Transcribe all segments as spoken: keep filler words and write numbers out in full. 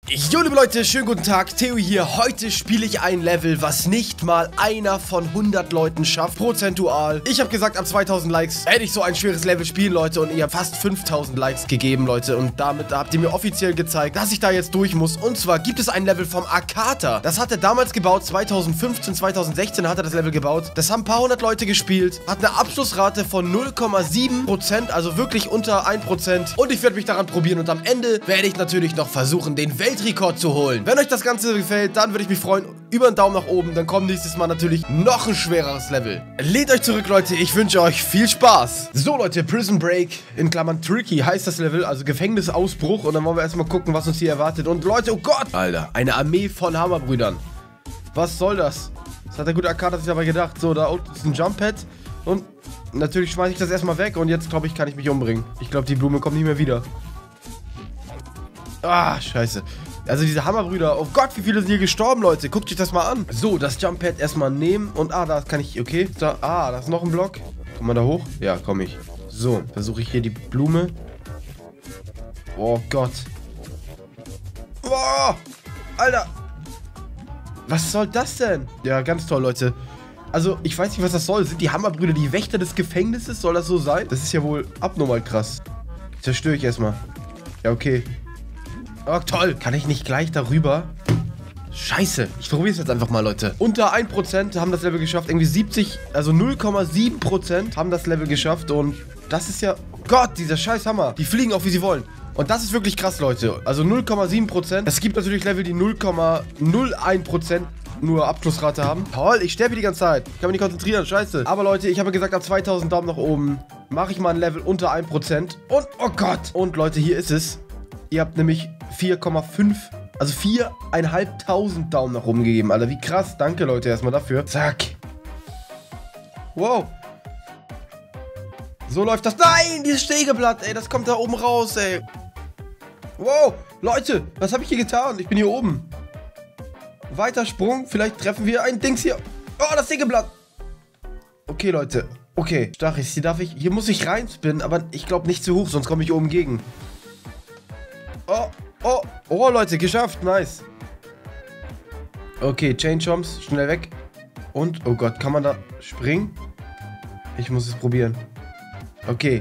Jo, liebe Leute, schönen guten Tag, Theo hier. Heute spiele ich ein Level, was nicht mal einer von hundert Leuten schafft, prozentual. Ich habe gesagt, ab zweitausend Likes werde ich so ein schweres Level spielen, Leute. Und ihr habt fast fünftausend Likes gegeben, Leute. Und damit habt ihr mir offiziell gezeigt, dass ich da jetzt durch muss. Und zwar gibt es ein Level vom Akata. Das hat er damals gebaut, zweitausendfünfzehn, zweitausendsechzehn hat er das Level gebaut. Das haben ein paar hundert Leute gespielt. Hat eine Abschlussrate von null Komma sieben Prozent, also wirklich unter ein Prozent. Und ich werde mich daran probieren. Und am Ende werde ich natürlich noch versuchen, den Welt Rekord zu holen. Wenn euch das Ganze gefällt, dann würde ich mich freuen über einen Daumen nach oben. Dann kommt nächstes Mal natürlich noch ein schwereres Level. Lehnt euch zurück, Leute. Ich wünsche euch viel Spaß. So, Leute, Prison Break, in Klammern Tricky, heißt das Level. Also Gefängnisausbruch. Und dann wollen wir erstmal gucken, was uns hier erwartet. Und Leute, oh Gott, Alter, eine Armee von Hammerbrüdern. Was soll das? Das hat der gute Akata sich dabei gedacht. So, da unten ist ein Jump Pad. Und natürlich schmeiße ich das erstmal weg. Und jetzt, glaube ich, kann ich mich umbringen. Ich glaube, die Blume kommt nicht mehr wieder. Ah, scheiße. Also diese Hammerbrüder, oh Gott, wie viele sind hier gestorben, Leute. Guckt euch das mal an. So, das Jump Pad erstmal nehmen. Und ah, da kann ich, okay. Da, ah, da ist noch ein Block. Komm mal da hoch? Ja, komm ich. So, versuche ich hier die Blume. Oh Gott. Boah, Alter. Was soll das denn? Ja, ganz toll, Leute. Also, ich weiß nicht, was das soll. Sind die Hammerbrüder die Wächter des Gefängnisses? Soll das so sein? Das ist ja wohl abnormal krass. Zerstöre ich erstmal. Ja, okay. Oh, toll. Kann ich nicht gleich darüber? Scheiße. Ich probiere es jetzt einfach mal, Leute. Unter ein Prozent haben das Level geschafft. Irgendwie siebzig, also null Komma sieben Prozent haben das Level geschafft. Und das ist ja... Oh Gott, dieser scheiß Hammer. Die fliegen auch, wie sie wollen. Und das ist wirklich krass, Leute. Also null Komma sieben Prozent. Es gibt natürlich Level, die null Komma null eins Prozent nur Abschlussrate haben. Toll, ich sterbe die ganze Zeit. Ich kann mich nicht konzentrieren, scheiße. Aber Leute, ich habe gesagt, ab zweitausend Daumen nach oben mache ich mal ein Level unter ein Prozent. Und, oh Gott. Und Leute, hier ist es. Ihr habt nämlich vier Komma fünf, also viertausendfünfhundert Daumen nach oben gegeben, Alter. Wie krass. Danke, Leute, erstmal dafür. Zack. Wow. So läuft das. Nein, dieses Stegeblatt, ey, das kommt da oben raus, ey. Wow, Leute, was habe ich hier getan? Ich bin hier oben. Weiter Sprung, vielleicht treffen wir ein Dings hier. Oh, das Stegeblatt. Okay, Leute. Okay, Stachis, hier darf ich, hier muss ich reinspinnen, aber ich glaube nicht zu hoch, sonst komme ich oben gegen. Oh, oh, oh, Leute, geschafft, nice. Okay, Chain Chomps, schnell weg. Und, oh Gott, kann man da springen? Ich muss es probieren. Okay.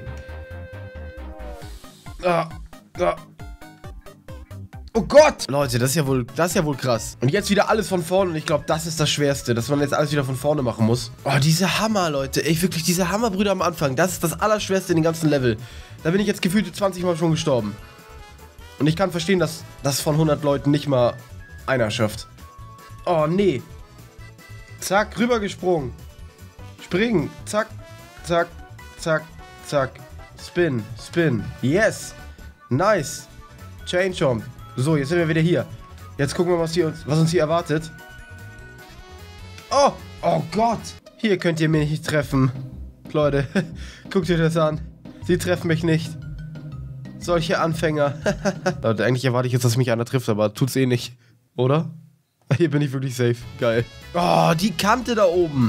Ah, ah. Oh Gott! Leute, das ist ja wohl, das ist ja wohl krass. Und jetzt wieder alles von vorne und ich glaube, das ist das Schwerste, dass man jetzt alles wieder von vorne machen muss. Oh, diese Hammer, Leute. Ey, wirklich, diese Hammerbrüder am Anfang, das ist das Allerschwerste in den ganzen Level. Da bin ich jetzt gefühlt zwanzig Mal schon gestorben. Und ich kann verstehen, dass das von hundert Leuten nicht mal einer schafft. Oh, nee. Zack, rübergesprungen. Springen. Zack, zack, zack, zack. Spin, spin. Yes. Nice. Chain Chomp. So, jetzt sind wir wieder hier. Jetzt gucken wir, was, hier uns, was uns hier erwartet. Oh, oh Gott. Hier könnt ihr mich nicht treffen. Leute, guckt euch das an. Sie treffen mich nicht. Solche Anfänger. Leute, eigentlich erwarte ich jetzt, dass mich einer trifft, aber tut's eh nicht. Oder? Hier bin ich wirklich safe. Geil. Oh, die Kante da oben.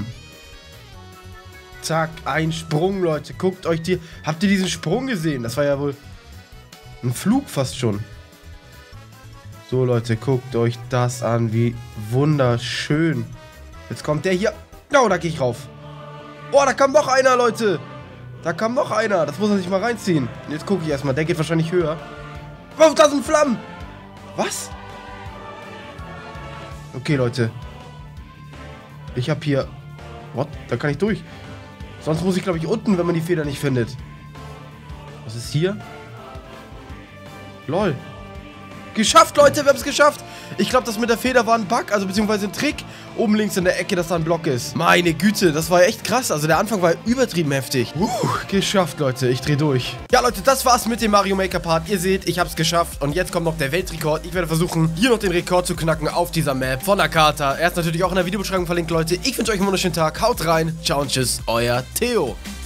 Zack, ein Sprung, Leute. Guckt euch die... Habt ihr diesen Sprung gesehen? Das war ja wohl ein Flug fast schon. So, Leute, guckt euch das an. Wie wunderschön. Jetzt kommt der hier. Oh, da gehe ich rauf. Oh, da kam noch einer, Leute. Da kam noch einer. Das muss er sich mal reinziehen. Jetzt gucke ich erstmal. Der geht wahrscheinlich höher. Oh, da sind Flammen. Was? Okay, Leute. Ich habe hier... What? Da kann ich durch. Sonst muss ich, glaube ich, unten, wenn man die Feder nicht findet. Was ist hier? Lol. Geschafft, Leute, wir haben es geschafft. Ich glaube, das mit der Feder war ein Bug, also beziehungsweise ein Trick. Oben links in der Ecke, dass da ein Block ist. Meine Güte, das war echt krass. Also der Anfang war übertrieben heftig. Uh, geschafft, Leute. Ich drehe durch. Ja, Leute, das war's mit dem Mario Maker Part. Ihr seht, ich hab's geschafft. Und jetzt kommt noch der Weltrekord. Ich werde versuchen, hier noch den Rekord zu knacken auf dieser Map von Akata. Er ist natürlich auch in der Videobeschreibung verlinkt, Leute. Ich wünsche euch einen wunderschönen Tag. Haut rein. Ciao und tschüss. Euer Theo.